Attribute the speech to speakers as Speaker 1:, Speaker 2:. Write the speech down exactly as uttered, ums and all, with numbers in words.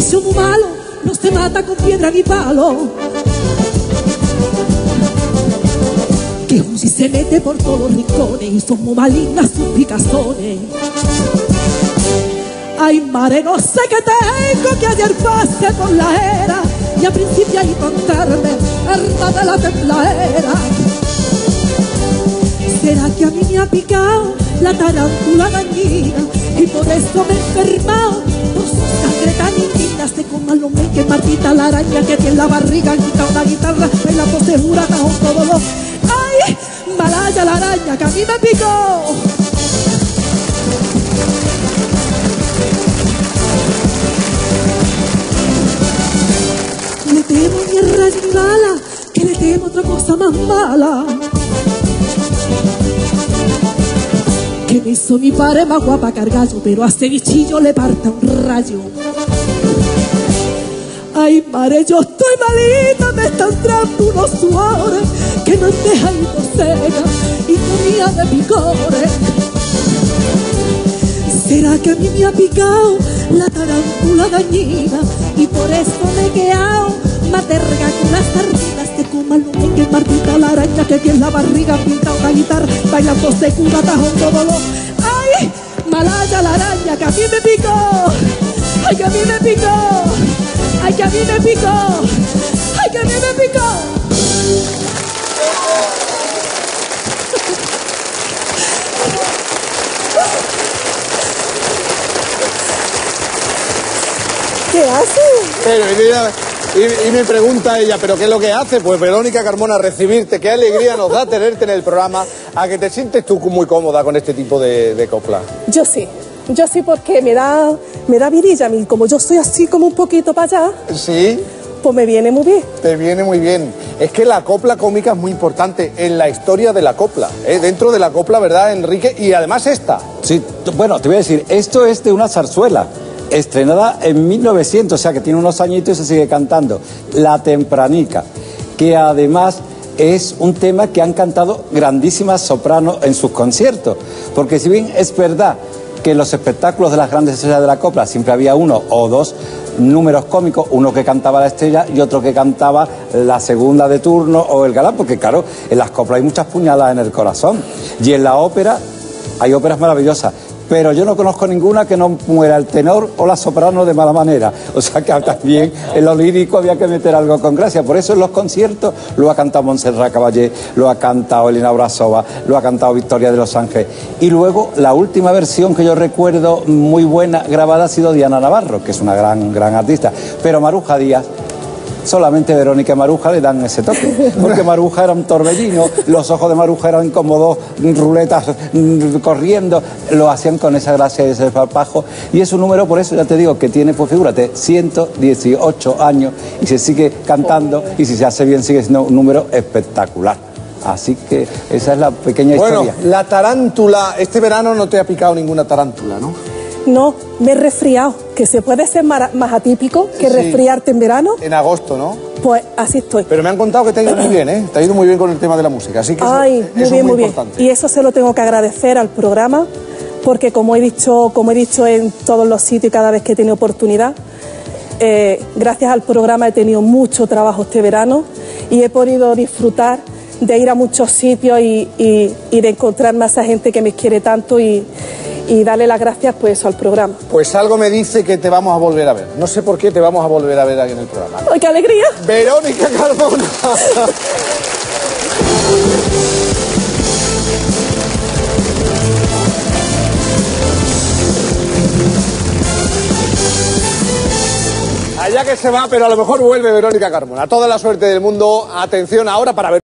Speaker 1: vicio muy malo no se mata con piedra ni palo. Que Uzi se mete por todos los rincones y son muy malignas sus picazones. Ay, mare, no sé qué tengo que ayer pasé por la era y a principio ahí contarme harta de la tembladera. ¿Será que a mí me ha picado la tarántula dañina y por eso me he enfermado? Por su sangre tan indigna se coma lo que Martita la araña que tiene la barriga, quita una guitarra y la posejura bajo todo lo. ¡Ay! Malaya la araña que a mí me picó. Le temo ni a rayo ni bala, que le temo otra cosa más mala. Que me hizo mi padre más guapa cargallo, pero a ese bichillo le parta un rayo. Ay, madre, yo estoy malita, me están entrando unos suores que me han dejado cega y comida de picores. ¿Será que a mí me ha picado la tarántula dañina y por eso me he quedado más terga con las sardinas? Se coma lo que Martita la araña que tiene la barriga, pinta una guitarra, bailando se cura tajón todo lo. ¡Ay! Malaya la araña que a mí me picó. ¡Ay, que a mí me picó! ¡Ay, que a mí me picó! ¡Ay, que a mí me picó! ¿Qué hace?
Speaker 2: Pero, y, mira, y, y me pregunta ella, ¿pero qué es lo que hace? Pues Verónica Carmona, recibirte, qué alegría nos da tenerte en el programa, a que te sientes tú muy cómoda con este tipo de, de copla.
Speaker 3: Yo sí, yo sí, porque me da, me da vidilla a mí, como yo soy así como un poquito para allá.
Speaker 2: ¿Sí?
Speaker 3: Pues me viene muy bien.
Speaker 2: Te viene muy bien. Es que la copla cómica es muy importante en la historia de la copla, ¿eh? Dentro de la copla, ¿verdad, Enrique? Y además esta.
Speaker 4: Sí, bueno, te voy a decir, esto es de una zarzuela, estrenada en mil novecientos, o sea que tiene unos añitos y se sigue cantando. La Tempranica, que además es un tema que han cantado grandísimas sopranos en sus conciertos. Porque si bien es verdad que en los espectáculos de las grandes estrellas de la copla siempre había uno o dos números cómicos, uno que cantaba la estrella y otro que cantaba la segunda de turno o el galán, porque claro, en las coplas hay muchas puñaladas en el corazón. Y en la ópera hay óperas maravillosas, pero yo no conozco ninguna que no muera el tenor o la soprano de mala manera. O sea que también en lo lírico había que meter algo con gracia. Por eso en los conciertos lo ha cantado Montserrat Caballé, lo ha cantado Elena Brasova, lo ha cantado Victoria de los Ángeles. Y luego la última versión que yo recuerdo muy buena grabada ha sido Diana Navarro, que es una gran, gran artista. Pero Maruja Díaz, solamente Verónica y Maruja le dan ese toque, porque Maruja era un torbellino, los ojos de Maruja eran como dos ruletas corriendo, lo hacían con esa gracia y ese desparpajo, y es un número, por eso ya te digo, que tiene, pues figúrate, ciento dieciocho años, y se sigue cantando, y si se hace bien sigue siendo un número espectacular. Así que esa es la pequeña
Speaker 2: bueno,
Speaker 4: historia.
Speaker 2: Bueno, la tarántula, este verano no te ha picado ninguna tarántula, ¿no?
Speaker 3: No, me he resfriado, que se puede ser más, más atípico que sí, resfriarte en verano.
Speaker 2: En agosto, ¿no?
Speaker 3: Pues así estoy.
Speaker 2: Pero me han contado que te ha ido muy bien, ¿eh? Te ha ido muy bien con el tema de la música, así que
Speaker 3: Ay,
Speaker 2: eso,
Speaker 3: muy
Speaker 2: eso
Speaker 3: bien,
Speaker 2: es muy,
Speaker 3: muy
Speaker 2: importante.
Speaker 3: Bien. Y eso se lo tengo que agradecer al programa, porque como he dicho, como he dicho en todos los sitios y cada vez que he tenido oportunidad, eh, gracias al programa he tenido mucho trabajo este verano y he podido disfrutar de ir a muchos sitios y, y, y de encontrarme a esa gente que me quiere tanto y... y darle las gracias pues al programa.
Speaker 2: Pues algo me dice que te vamos a volver a ver. No sé por qué te vamos a volver a ver aquí en el programa.
Speaker 3: ¡Ay, qué alegría!
Speaker 2: Verónica Carmona. Allá que se va, pero a lo mejor vuelve Verónica Carmona. Toda la suerte del mundo. Atención ahora para ver.